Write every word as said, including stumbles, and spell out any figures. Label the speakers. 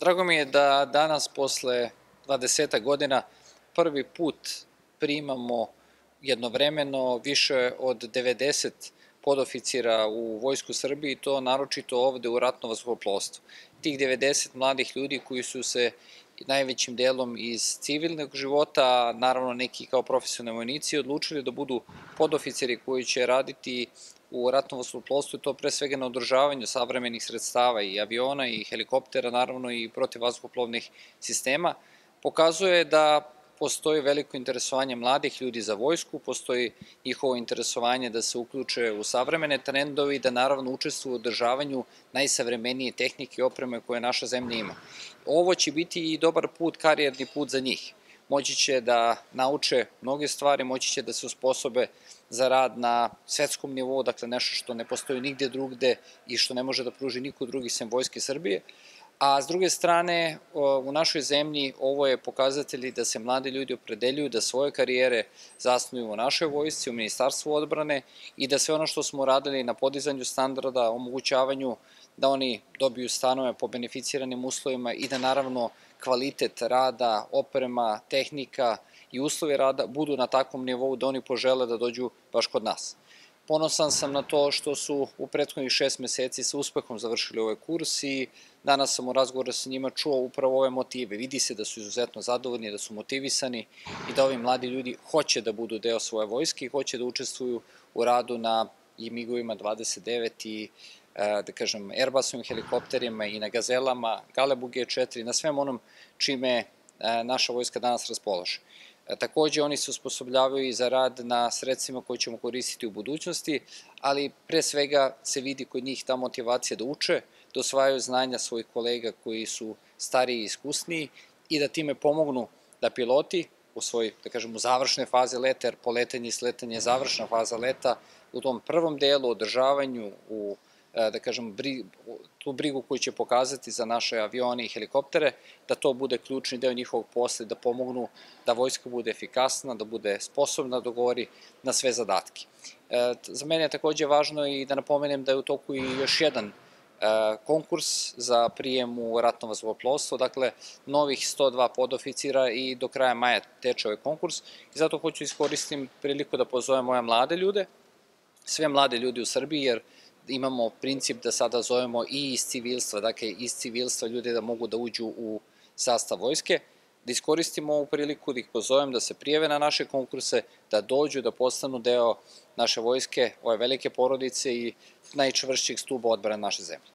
Speaker 1: Drago mi je da danas, posle dvadesetak godina, prvi put primamo jednovremeno više od devedeset podoficira u Vojsku Srbije i to naročito ovde u ratno vazduhoplovstvu. Tih devedeset mladih ljudi koji su se najvećim delom iz civilnog života, a naravno neki kao profesionalni vojnici, odlučili da budu podoficiri koji će raditi u ratnom vazduhoplovstvu i to pre svega na održavanju savremenih sredstava i aviona i helikoptera, naravno i protivvazduhoplovnih sistema, pokazuje da postoji veliko interesovanje mladih ljudi za vojsku, postoji njihovo interesovanje da se uključe u savremene trendove i da naravno učestvuju u održavanju najsavremenije tehnike i opreme koje naša zemlja ima. Ovo će biti i dobar put, karijerni put za njih. Moći će da nauče mnoge stvari, moći će da se osposobe za rad na svetskom nivou, dakle nešto što ne postoji nigde drugde i što ne može da pruži niko drugi sem Vojske Srbije. A s druge strane, u našoj zemlji ovo je pokazatelj da se mladi ljudi opredeljuju da svoje karijere zasnuju u našoj vojsci, u Ministarstvu odbrane i da sve ono što smo radili na podizanju standarda, omogućavanju da oni dobiju stanove po beneficiranim uslovima i da naravno kvalitet rada, oprema, tehnika i uslovi rada budu na takvom nivou da oni požele da dođu baš kod nas. Ponosan sam na to što su u prethodnih šest meseci sa uspehom završili ovaj kurs i danas sam u razgovoru sa njima čuo upravo ove motive. Vidi se da su izuzetno zadovoljni, da su motivisani i da ovi mladi ljudi hoće da budu deo svoje vojske i hoće da učestvuju u radu na i migovima dvadeset devet i da kažem Airbusovim helikopterima i na Gazelama, Galebu G četiri, na svem onom čime naša vojska danas raspolaže. Takođe, oni se osposobljavaju i za rad na sredstvima koje ćemo koristiti u budućnosti, ali pre svega se vidi kod njih ta motivacija da uče, da osvajaju znanja svojih kolega koji su stariji i iskusniji i da time pomognu da piloti u svoj, da kažem, u završnoj fazi leta, jer poletanje i sletanje je završna faza leta, u tom prvom delu, održavanju, u da kažem, tu brigu koju će pokazati za naše avione i helikoptere, da to bude ključni deo njihovog posla i da pomognu da vojska bude efikasna, da bude sposobna da odgovori na sve zadatke. Za mene je takođe važno i da napomenem da je u toku i još jedan konkurs za prijem u ratno vazduhoplovstvo, dakle novih sto dva podoficira i do kraja maja teče ovaj konkurs i zato hoću iskoristiti priliku da pozovem moje mlade ljude, sve mlade ljudi u Srbiji, jer imamo princip da sada zovemo i iz civilstva, dakle iz civilstva ljude da mogu da uđu u sastav vojske, da iskoristimo ovu priliku, da ih pozovem da se prijave na naše konkurse, da dođu, da postanu deo naše vojske, ove velike porodice i najčvršćeg stuba odbrane naše zemlje.